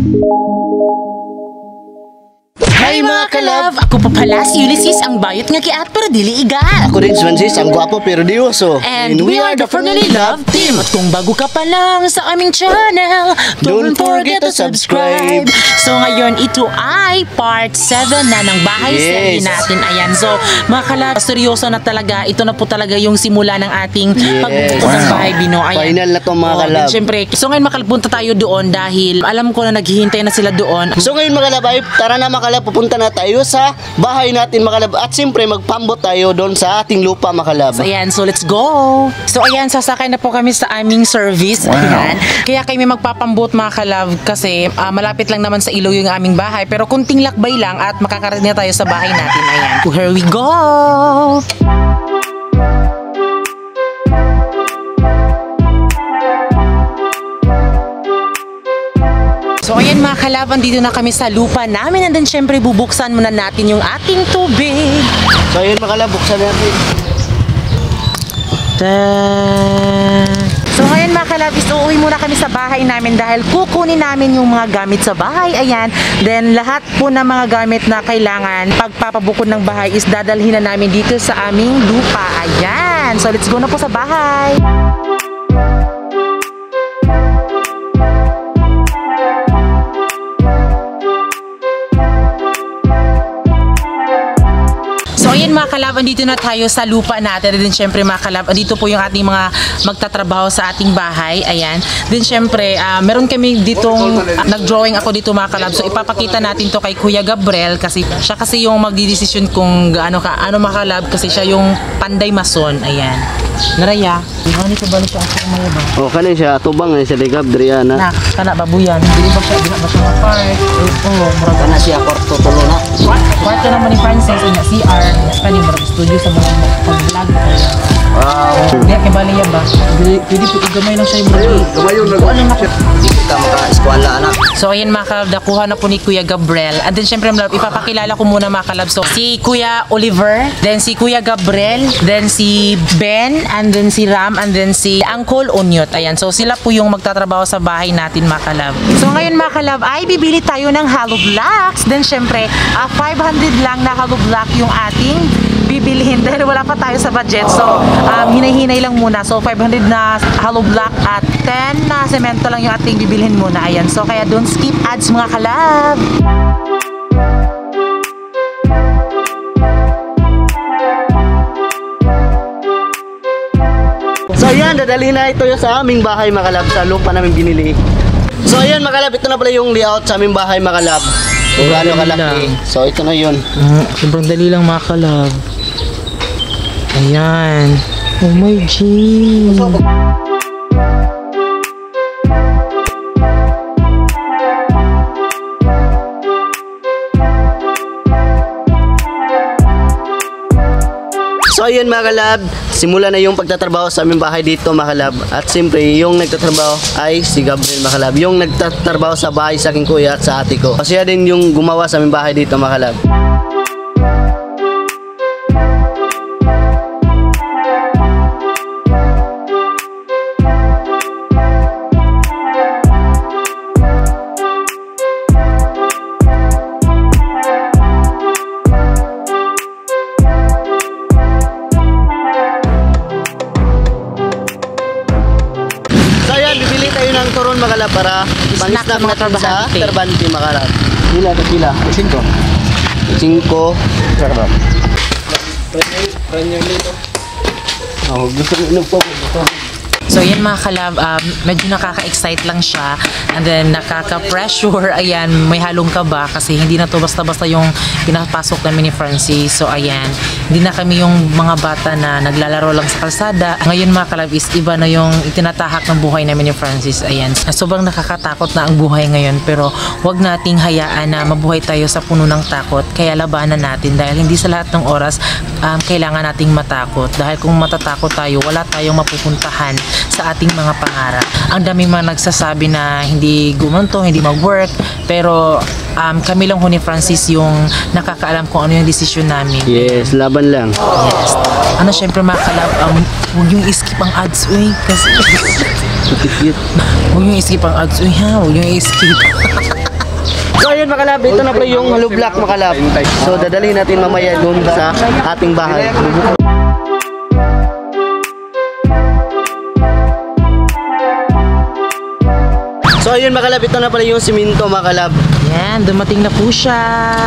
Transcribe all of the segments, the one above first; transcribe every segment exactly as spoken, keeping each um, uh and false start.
Hi mga kalab! Ako po pala si Ulysses, ang bayot nga kiat pero dili iga. Ako rin si Francis, ang gwapo pero di uso. And, And we are the Formerly Love Team. At kung bago ka pa lang sa aming channel, don't, don't forget to subscribe. So ngayon, ito ay part seven na ng bahay yes. series natin. Ayan, so mga kalab, seryoso na talaga. Ito na po talaga yung simula ng ating yes. pagbubuo ng bahay Bino. Ayan. Final na to mga oh, kalab. Siyempre, so ngayon makalapunta tayo doon dahil alam ko na naghihintay na sila doon. So ngayon mga kalab, ay tara na mga kalab, pupunta na tayo sa bahay natin makalab at siyempre magpambot tayo doon sa ating lupa makalab. So ayan, so let's go! So ayan, sasakay na po kami sa aming service. Wow. Ayan. Kaya kami magpapambot mga kalab kasi uh, malapit lang naman sa ilaw yung aming bahay pero kunting lakbay lang at makakarating na tayo sa bahay natin. Ayan. So here we go! So ayan mga kalab, dito na kami sa lupa namin and then syempre bubuksan muna natin yung ating tubig. So ayan mga kalab, buksan natin. Ta so ngayon mga kalab, uuwi muna kami sa bahay namin dahil kukunin namin yung mga gamit sa bahay. Ayan, then lahat po ng mga gamit na kailangan pagpapabukod ng bahay is dadalhin na namin dito sa aming lupa. Ayan, so let's go na po sa bahay. So ayan mga kalab, andito na tayo sa lupa natin. Then syempre mga kalab, andito po yung ating mga magtatrabaho sa ating bahay. Ayan. Then syempre, uh, meron kami ditong, uh, nag-drawing ako dito mga kalab. So ipapakita natin to kay Kuya Gabriel kasi siya kasi yung magdidesisyon kung ano ka, ano mga kalab kasi siya yung panday mason. Ayan. Naraya. Ano ko ba siya ako maya ba? Oh, kanin siya tubang ni sa Ligab Driana. Na, kana babuyan. Dili ba siya dili ba siya part? Oh, murag na siya kwarto tulo na. Kwarto naman ni Francis ina C R. Kani murag studio sa mga pag-vlog. Wow. Diya kay baliya ba? Pwede po igamay lang siya yung gamay yung nag Di kita maka-eskwala anak. So ayan mga kalab, nakuha na po ni Kuya Gabriel. And then syempre ipapakilala ko muna mga kalab. So si Kuya Oliver, then si Kuya Gabriel, then si Ben, and then si Ram, and then si Uncle Onyot. Ayan, so sila po yung magtatrabaho sa bahay natin mga kalab. So ngayon mga kalab ay bibili tayo ng hollow blocks. Then syempre uh, five hundred lang na hollow block yung ating bibilhin dahil wala pa tayo sa budget. So um, hinay-hinay lang muna. So five hundred na hollow block at ten na semento lang yung ating bibilhin muna. Ayan, so kaya don't skip ads mga kalab. So ayan, dadali na ito sa aming bahay mga kalab, sa lupa namin binili. So ayan mga kalab, ito na pala yung layout sa aming bahay mga kalab. Kung gaano kalaki. So ito na yun. Uh, sobrang dali lang mga kalab. Ayan. Oh my G. So ayun mga kalab, simula na yung pagtatrabaho sa aming bahay dito mga kalab. At siyempre yung nagtatrabaho ay si Gabriel mga kalab, yung nagtatrabaho sa bahay sa aking kuya at sa ate ko. Kasi siya din yung gumawa sa aming bahay dito mga kalab. Turon makalab para pang-snack natin sa Tarbante makalab. Pila ka pila? Cinco. Cinco. Makalab. Pranyang lito. Oh, gusto nyo po. So yan mga kalab, um, medyo nakaka-excite lang siya and then nakaka-pressure. Ayan, may halong kaba kasi hindi na to basta-basta yung pinapasok namin ni Francis. So ayan, hindi na kami yung mga bata na naglalaro lang sa kalsada. Ngayon mga kalab is iba na yung itinatahak ng buhay namin ni Francis. Ayan, sobrang nakakatakot na ang buhay ngayon pero wag nating hayaan na mabuhay tayo sa puno ng takot. Kaya labanan natin dahil hindi sa lahat ng oras um, kailangan nating matakot. Dahil kung matatakot tayo, wala tayong mapupuntahan sa ating mga pangarap. Ang daming mga nagsasabi na hindi gumanto, hindi mag-work, pero um, kami lang ho ni Francis yung nakakaalam kung ano yung desisyon namin. Yes, laban lang. Yes. Ano, syempre mga kalab, um, huwag yung skip ang ads, uy, kasi huwag yung skip ang ads, uy ha, huwag yung skip. So ayun mga kalab, ito na pala yung hollow block mga kalab. So dadalhin natin mamaya doon sa ating bahay. So ayun mga kalab, ito na pala yung siminto mga kalab. Yan, dumating na po siya.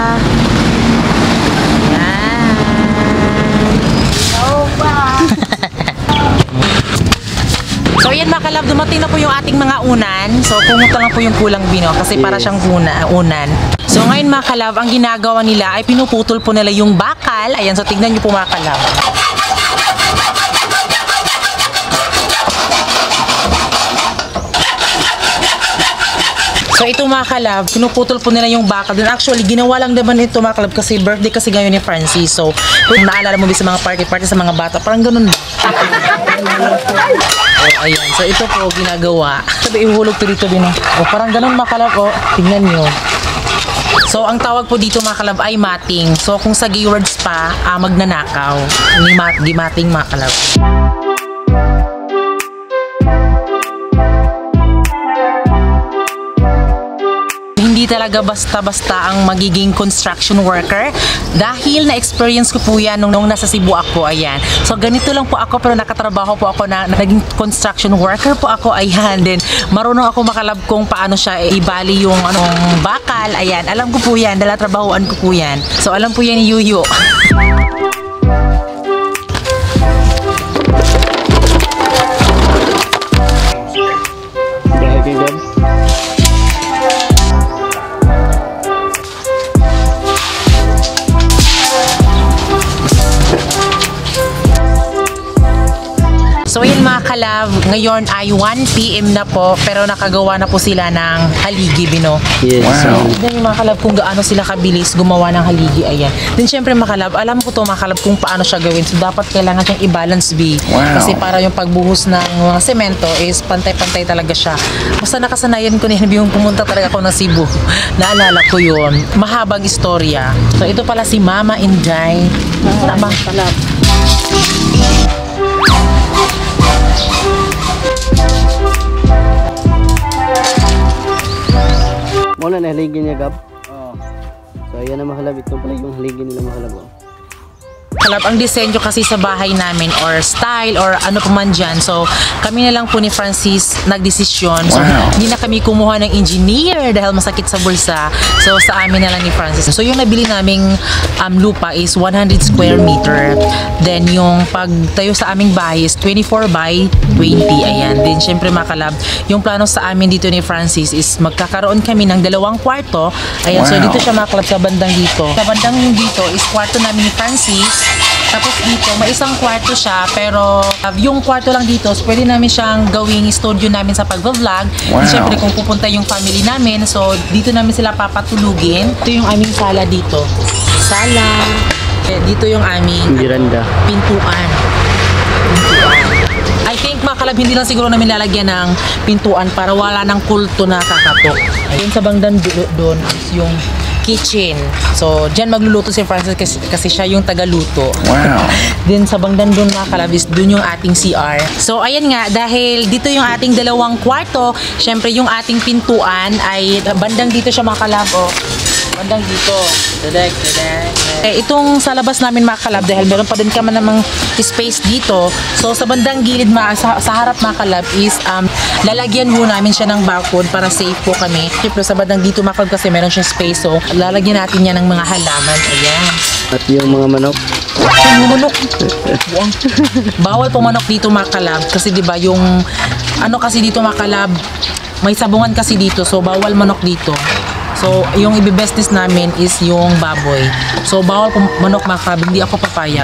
Yan. So yan mga kalab, dumating na po yung ating mga unan. So pumunta lang po yung kulang bino kasi para Yes. siyang una, unan. So ngayon mga kalab, ang ginagawa nila ay pinuputol po nila yung bakal. Ayan, so tignan niyo po mga kalab. So ito mga kalab, pinuputol po nila yung bakal. Then actually, ginawa lang naman ito mga kalab kasi birthday kasi ngayon ni Francis. So, kung naalala mo ba sa mga party-party sa mga bata, parang ganun ba? Oh, ayan. So ito po ginagawa. Sabi, ihulog to dito din. Oh, parang ganun mga kalab. Oh, tignan nyo. So, ang tawag po dito mga kalab ay mating. So, kung sa gay words pa, ah, magnanakaw. Ni mat, gimating mga kalab. Hindi talaga basta-basta ang magiging construction worker dahil na-experience ko po yan nung, nung nasa Cebu ako, ayan. So ganito lang po ako pero nakatrabaho po ako na, na naging construction worker po ako, ayan. Then marunong ako makalab kung paano siya ibali yung anong bakal, ayan. Alam ko po yan, dahil trabahoan ko po yan. So alam po yan ni Yuyo. Okay, good. So yun mga kalab, ngayon ay one p m na po pero nakagawa na po sila ng haligi bino. Yes. Wow. Tignan yung mga kalab kung gaano sila kabilis gumawa ng haligi, ayan. Then syempre mga kalab, alam ko to mga kalab kung paano siya gawin. So dapat kailangan siyang i-balance B. Wow. Kasi para yung pagbuhos ng mga semento is pantay-pantay talaga siya. Basta nakasanayan ko na yun, yung pumunta talaga ako ng Cebu. Naalala ko yun. Mahabang istorya. So ito pala si Mama Inday. Tama. Kalab. Muna na haligi niya gab. Oo. So ayan na mahalab, ito pala yung haligi nila mahalab. Oh. Kalab, ang disenyo kasi sa bahay namin or style or ano pa man dyan. So, kami na lang po ni Francis nagdesisyon. So, Wow. hindi na kami kumuha ng engineer dahil masakit sa bulsa. So, sa amin na lang ni Francis. So, yung nabili naming um, lupa is one hundred square meter. Then, yung pagtayo sa aming bahay is twenty-four by twenty. Ayan. Then, syempre mga kalab, yung plano sa amin dito ni Francis is magkakaroon kami ng dalawang kwarto. Ayan. So, Wow. dito siya mga kalab sa bandang dito. Sa bandang dito is kwarto namin ni Francis. Tapos dito, may isang kwarto siya, pero uh, yung kwarto lang dito, so pwede namin siyang gawing studio namin sa pag-vlog. Wow. Siyempre, kung pupunta yung family namin, so dito namin sila papatulugin. Ito yung aming sala dito. Sala. Eh, dito yung aming Miranda. pintuan. Pintuan. I think mga kalab, hindi lang siguro namin lalagyan ng pintuan para wala ng kulto na kakatok. Ayun sa bangdan do- doon is yung kitchen. So, dyan magluluto si Francis kasi, kasi siya yung tagaluto. Wow. Then sa bangdan doon mga kalabis, doon yung ating C R. So, ayan nga, dahil dito yung ating dalawang kwarto, syempre yung ating pintuan ay bandang dito siya mga kalab. Oh. Bandang dito. Dedek, dedek. Eh, itong sa labas namin mga kalab, dahil meron pa din kami namang space dito. So, sa bandang gilid, mga, sa, sa harap mga kalab is um, lalagyan ho namin siya ng balcony para safe po kami. Siyempre sa bandang dito mga kalab kasi meron siyang space. So, lalagyan natin yan ng mga halaman. Ayan. At yung mga manok. Yung manok. Bawal po manok dito mga kalab kasi 'di ba yung ano kasi dito mga kalab, may sabungan kasi dito so bawal manok dito. So yung ibe-business namin is yung baboy. So bawal po manok mga kalab, hindi ako papayag.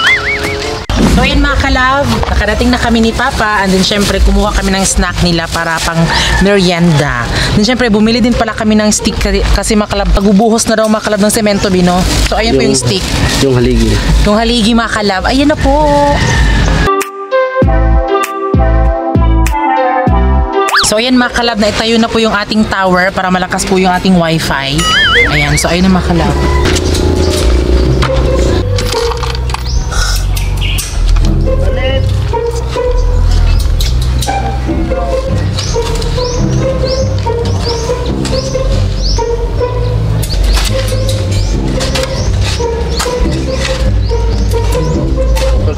So ayan mga kalab, nakadating na kami ni Papa and then syempre kumuha kami ng snack nila para pang merienda. Then syempre bumili din pala kami ng stick kasi, kasi mga kalab, pagbubuhos na daw mga kalab ng semento bino. So ayan po yung stick. Yung haligi. Yung haligi mga kalab, ayan na po. So ayan mga kalab, na itayo na po yung ating tower para malakas po yung ating wifi. Ayan, so ayun na mga kalab.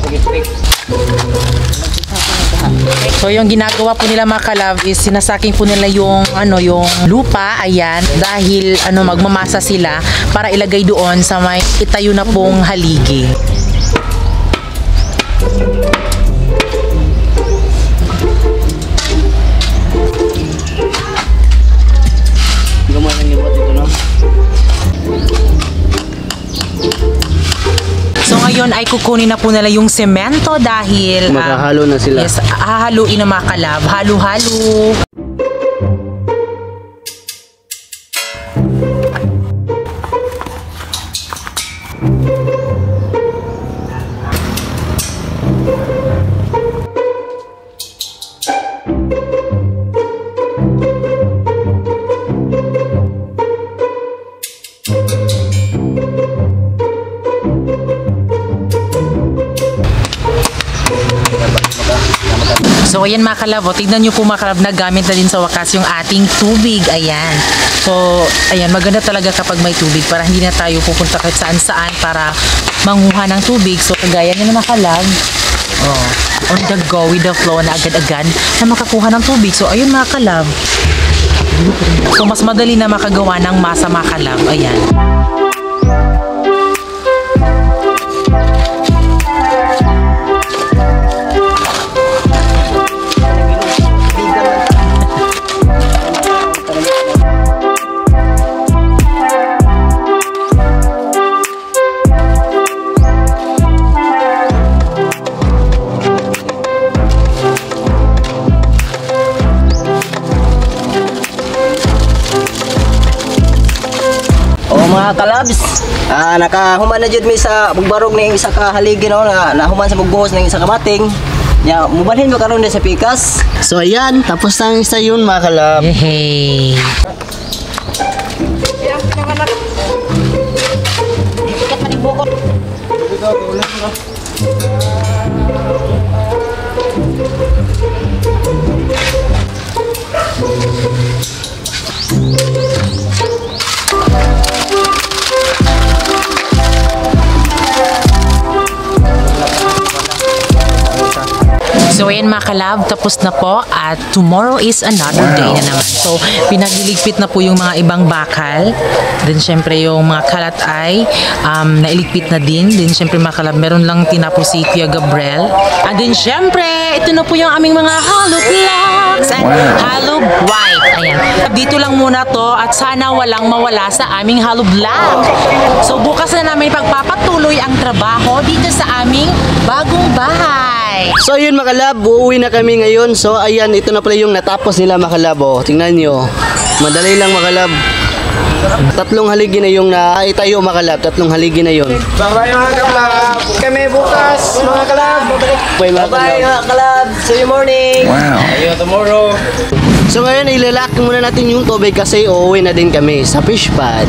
So yung ginagawa po nila mga kalab is sinasaking po nila yung ano yung lupa, ayan, dahil ano magmamasa sila para ilagay doon sa may itayo na pong haligi. Gumawa ng ibot ito, no? So ngayon ay kukunin na po nila yung semento dahil ah, Maghahalo na sila. yes, hahaluin na mga kalab. Halo-halo. So ayan mga kalab, o, tignan nyo po mga kalab na gamit na din sa wakas yung ating tubig, ayan. So ayan, maganda talaga kapag may tubig para hindi na tayo pupunta kahit saan saan para manguha ng tubig. So kagaya nyo na mga kalab, oh, on the go with the flow na agad-agad na makakuha ng tubig. So ayun mga kalab, so mas madali na makagawa ng masa mga kalab, ayan. Mga kalabs, ah, nakahuman na jud mi sa bugbarog ning isa ka haligi no, na nahuman sa bugbuhos ning isa ka mating. Ya, mubalhin mo karon sa pikas. So ayan, tapos na ang isa yun mga kalab. Hey. So ayan mga kalab, tapos na po at tomorrow is another day na naman. So pinagliligpit na po yung mga ibang bakal. Then syempre yung mga kalat ay um, nailigpit na din. Then syempre mga kalab, meron lang tinapos si Kuya Gabriel. And then syempre, ito na po yung aming mga hollow blocks and hollow wipe. Ayan. Dito lang muna to at sana walang mawala sa aming hollow block. So bukas na namin pagpapatuloy ang trabaho dito sa aming bagong bahay. So yun mga kalab, uuwi na kami ngayon. So ayan, ito na pala yung natapos nila mga kalab. Oh, tingnan nyo. Madali lang mga kalab. Tatlong haligi na yung naitayo mga kalab. Tatlong haligi na yun. Bye-bye mga kalab. Kami bukas mga kalab. Bye mga Bye kalab. mga kalab. See you morning. Wow. See you tomorrow. So ngayon, ilalak muna natin yung tubig kasi uuwi na din kami sa fish pad.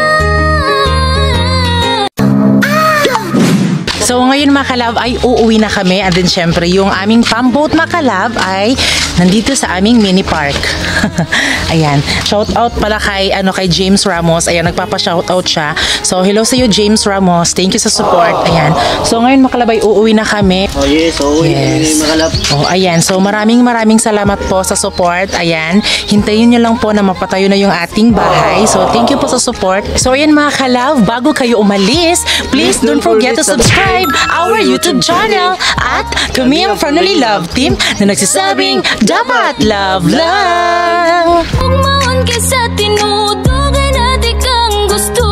So ngayon mga kalab ay uuwi na kami and then syempre yung aming pamboat mga kalab ay nandito sa aming mini park. Ayan, shout out pala kay ano kay James Ramos. Ayan, nagpapa-shout out siya. So hello sa iyo James Ramos. Thank you sa support. Ayan. So ngayon mga kalab ay uuwi na kami. Oh yes, uuwi na kami Yes. mga kalab. Oh, ayan. So maraming maraming salamat po sa support. Ayan. Hintayin niyo lang po na mapatayo na yung ating bahay. So thank you po sa support. So ayan mga kalab, bago kayo umalis, please don't forget to subscribe our YouTube channel at kami ang Family Love Team na nagsasabing dapat love lang. Ugmaon ka sa tinutugan at ikang gusto